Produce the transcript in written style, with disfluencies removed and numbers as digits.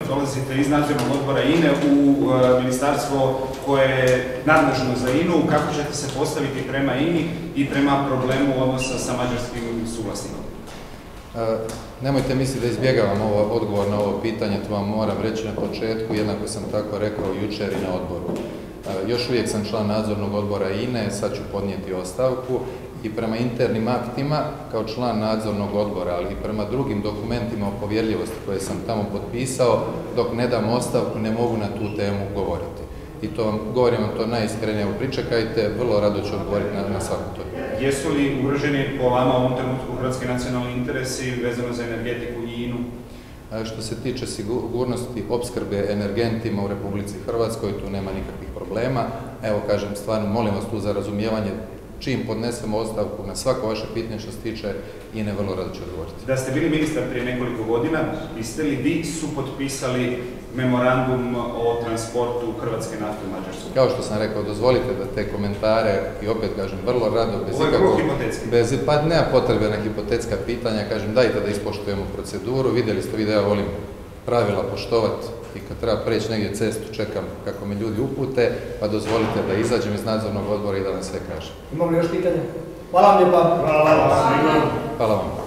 dolazite iz nadzornog odbora INE u ministarstvo koje je nadležno za INU, kako ćete se postaviti prema INI i prema problemu odnosa sa mađarskim suvlasnikom? Nemojte misliti da izbjegavam odgovor na ovo pitanje, to vam moram reći na početku, jednako sam tako rekao jučer i na odboru. Još uvijek sam član nadzornog odbora INE, sad ću podnijeti ostavku i prema internim aktima kao član nadzornog odbora, ali i prema drugim dokumentima o povjerljivosti koje sam tamo potpisao, dok ne dam ostavku ne mogu na tu temu govoriti. I to govorim vam to najiskrenije, pričekajte, vrlo rado ću odgovoriti na svaku to. Jesu li ugroženi po vama u ovom trenutku hrvatski nacionalni interesi vezano za energetiku i INU? Što se tiče sigurnosti opskrbe energentima u Republici Hrvatskoj, tu nema nikakvih problema. Evo kažem, stvarno molim vas tu za razumijevanje, čim podnesemo ostavku na svako vaše pitanje što se tiče INE, vrlo rado ću odgovoriti. Da ste bili ministar prije nekoliko godina, biste li vi supotpisali memorandum o transportu hrvatske nafte u Mađarsku? Kao što sam rekao, dozvolite da te komentare, i opet kažem, vrlo rado, pa nema potrebe na hipotetska pitanja, kažem, dajte da ispoštujemo proceduru, vidjeli ste da ja volim pravila poštovati i kad treba preći negdje cestu, čekam kako me ljudi upute, pa dozvolite da izađem iz nadzornog odbora i da vam sve kažem. Imamo li još pitanja? Hvala vam lijepa. Hvala vam.